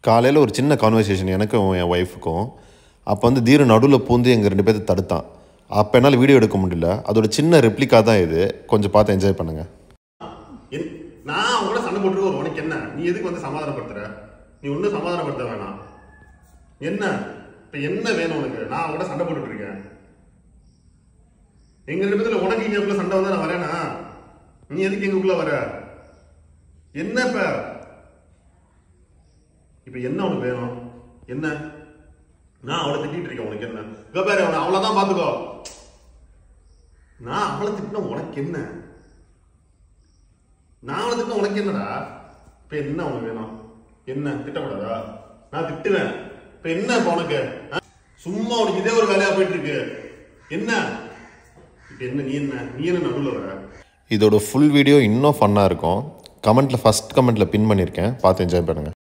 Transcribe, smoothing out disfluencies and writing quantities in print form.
காலையில் ஒரு சின்ன கான்வர்சேஷன் எனக்கும் என் ஒய்ஃபுக்கும். அப்போ வந்து தீரு நடுவில் பூந்து எங்கள் 2 பேர்த்து தடுத்தான். அப்போ என்னால் வீடியோ எடுக்க முடியல. அதோட சின்ன ரெப்ளிகா தான் இது. கொஞ்சம் பார்த்து என்ஜாய் பண்ணுங்கள். நான் உங்களோட சண்டை போட்டு ஒரு உனக்கு என்ன? நீ எதுக்கு வந்து சமாதானப்படுத்துற? நீ ஒன்றும் சமாதானப்படுத்த வேணாம். என்ன இப்போ என்ன வேணும் உனக்கு? நான் உங்களோட சண்டை போட்டுட்டு இருக்கேன். எங்க 2 பேர்த்துல உனக்கு இங்கக்குள்ள சண்டை வந்தா நான் வரேனா? நீ எதுக்கு எங்களுக்குள்ள வர? என்ன இப்ப என்ன உனக்கு வேணும்? என்ன? நான் அவளை திட்டிட்டு இருக்கேன். உனக்கு என்ன? இங்க பாரு, அவனை அவ்வளவுதான் பாத்துக்கோ. நான் அவளை திட்டின உனக்கு என்ன? நான் அவளை திட்டின உனக்கு என்னடா? இப்ப என்ன உனக்கு வேணும்? என்ன திட்டக்கூடாதா? நான் திட்டுவேன். இப்ப என்ன இப்ப உனக்கு? சும்மா உனக்கு இதே ஒரு வேலையா போயிட்டு இருக்கு. என்ன இப்ப என்ன? நீ என்ன நடுவில் வர? இதோட ஃபுல் வீடியோ இன்னும் ஃபன்னாக இருக்கும். கமெண்ட்டில் ஃபஸ்ட் கமெண்ட்டில் பின் பண்ணியிருக்கேன். பார்த்து என்ஜாய் பண்ணுங்கள்.